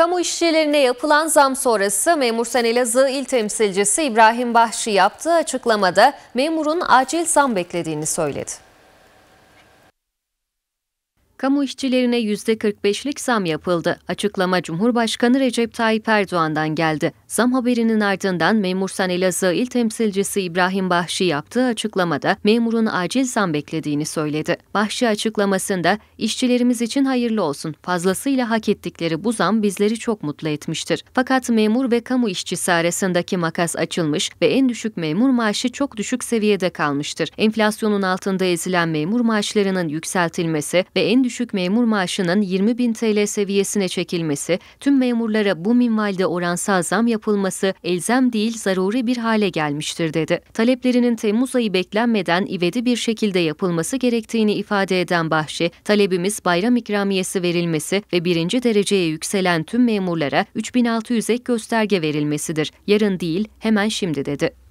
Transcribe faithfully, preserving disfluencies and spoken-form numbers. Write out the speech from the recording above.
Kamu işçilerine yapılan zam sonrası Memursen Elazığ İl Temsilcisi İbrahim Bahşi yaptığı açıklamada memurun acil zam beklediğini söyledi. Kamu işçilerine yüzde kırk beşlik zam yapıldı. Açıklama Cumhurbaşkanı Recep Tayyip Erdoğan'dan geldi. Zam haberinin ardından Memursen Elazığ İl Temsilcisi İbrahim Bahşi yaptığı açıklamada memurun acil zam beklediğini söyledi. Bahşi açıklamasında işçilerimiz için hayırlı olsun. Fazlasıyla hak ettikleri bu zam bizleri çok mutlu etmiştir. Fakat memur ve kamu işçisi arasındaki makas açılmış ve en düşük memur maaşı çok düşük seviyede kalmıştır. Enflasyonun altında ezilen memur maaşlarının yükseltilmesi ve en düşük düşük memur maaşının yirmi bin T L seviyesine çekilmesi, tüm memurlara bu minvalde oransal zam yapılması elzem değil zaruri bir hale gelmiştir dedi. Taleplerinin Temmuz ayı beklenmeden ivedi bir şekilde yapılması gerektiğini ifade eden Bahşi, talebimiz bayram ikramiyesi verilmesi ve birinci dereceye yükselen tüm memurlara üç bin altı yüz ek gösterge verilmesidir. Yarın değil, hemen şimdi dedi.